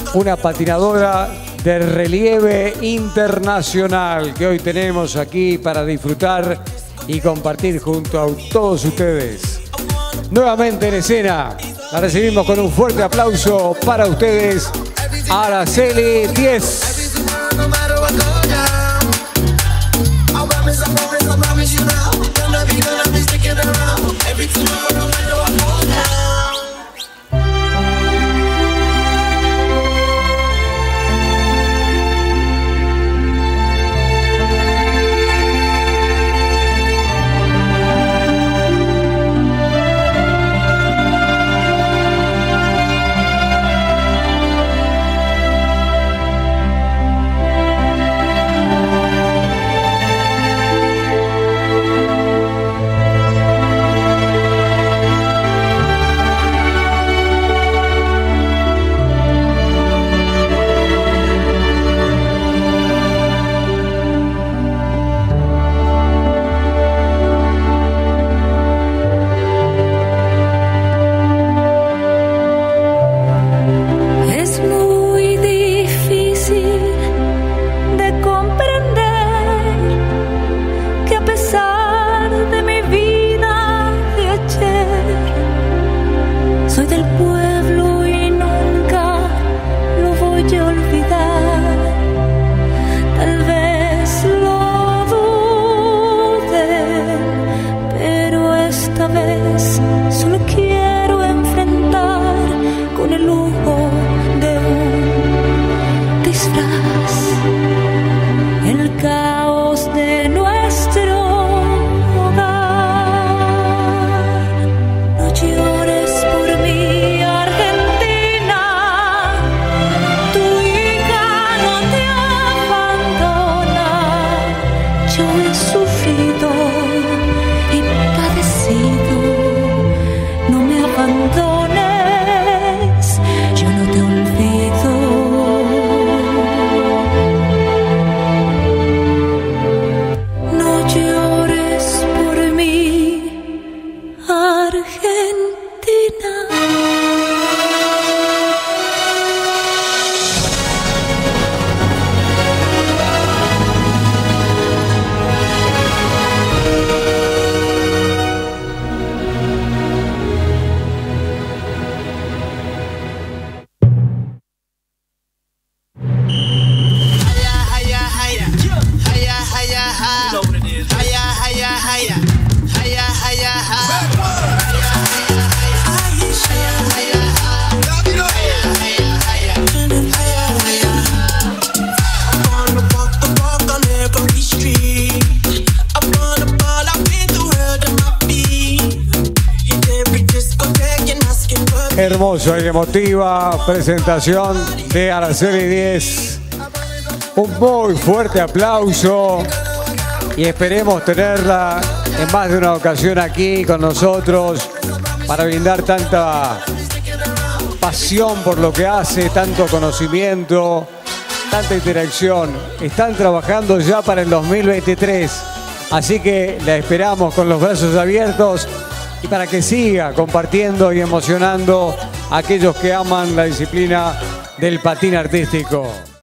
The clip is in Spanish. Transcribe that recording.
una patinadora de relieve internacional que hoy tenemos aquí para disfrutar y compartir junto a todos ustedes. Nuevamente en escena, la recibimos con un fuerte aplauso para ustedes, Araceli 10. Hermosa y emotiva presentación de Araceli 10. Un muy fuerte aplauso y esperemos tenerla en más de una ocasión aquí con nosotros para brindar tanta pasión por lo que hace, tanto conocimiento, tanta interacción. Están trabajando ya para el 2023, así que la esperamos con los brazos abiertos y para que siga compartiendo y emocionando a aquellos que aman la disciplina del patín artístico.